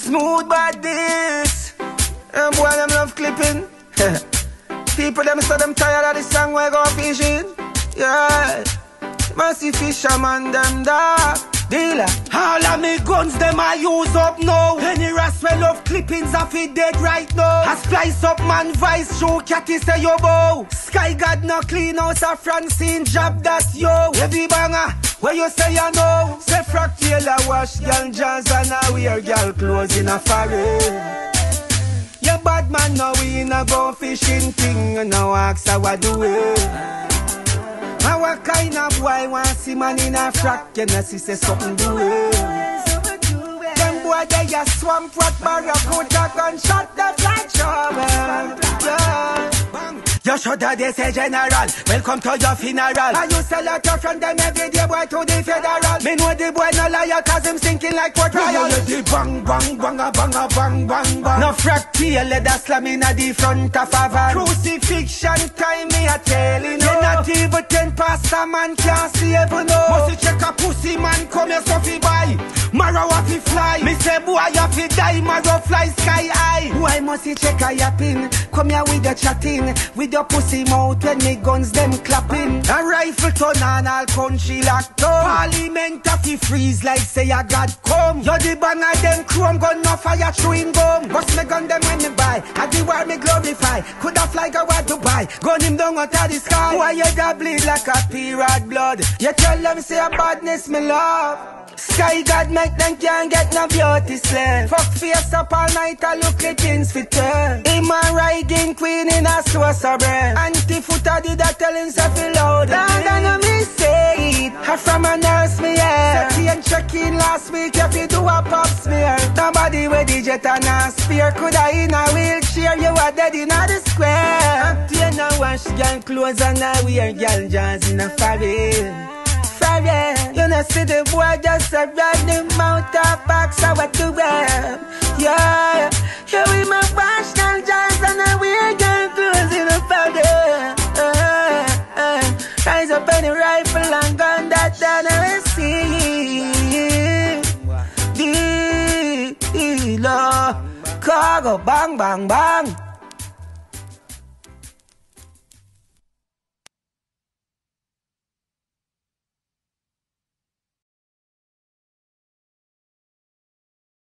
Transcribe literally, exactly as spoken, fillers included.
Smooth bodies. And boy, them love clipping. People them say them tired of the song we go fishing. Yeah. Mercy fisherman them dog. Dealer. All of me guns them I use up now. Any rascal love clippings of it dead right now. I splice up man vice show catty say yo bow. Sky God no clean out a Francine job that yo. Heavy banger. Where you say you know? Say frack tailor wash girl jazz and I wear girl clothes in a foreign. Yeah, bad man, now we in a go fishing thing. And now ask how I do it. And what kind of boy want see man in a frack? You know, see say something do it. Them boy they a swamp rat barracuda gunshot that like shovel. Yeah. You should have they say general. Welcome to your funeral. And you sell out your friend them every day boy to the federal. Me know the boy no liar cause him thinking like what trial. The bang bang bang a bang a bang bang bang. No frack tail leather slamming at the front of a van. Crucifixion time me a telling you. Not even ten past a man can't save you no. Must you check a pussy man come here so fi buy. Marrow a fi fly. Me say boy you fi die marrow fly sky high. Why must you check a yapping? Come here with the chatting. With your pussy mouth when me guns them clapping. A rifle turn on all country locked down. Parliament a fi freeze like say a God come. You the banger them chrome gun no fire chewing gum. Bust me gun them when me buy. At the war me glorify. Coulda fly go to Dubai. Gun him down out of the sky. Why you da bleed like a pirate blood? You tell them say a badness me love. Sky God make them can't get no beauty slave. Fuck face up all night I look at things fit turn. Him a riding queen in a sauce of bread. Anti-footer did a tell himself he loud. Down down me say it. I from a nurse me here. Set and check in last week if you do a pop smear. Nobody with the jet and a spear. Coulda in a wheelchair you are dead in a the square. Octane a wash girl clothes and I wear girl jazz in a foreign. You know see the boy just a ride the mouth of box so what to wear. Yeah, here we my wash girl jazz and I wear girl clothes in a powder. uh, uh, Rise up any rifle and gun that down and see. Dealer Khago bang bang bang.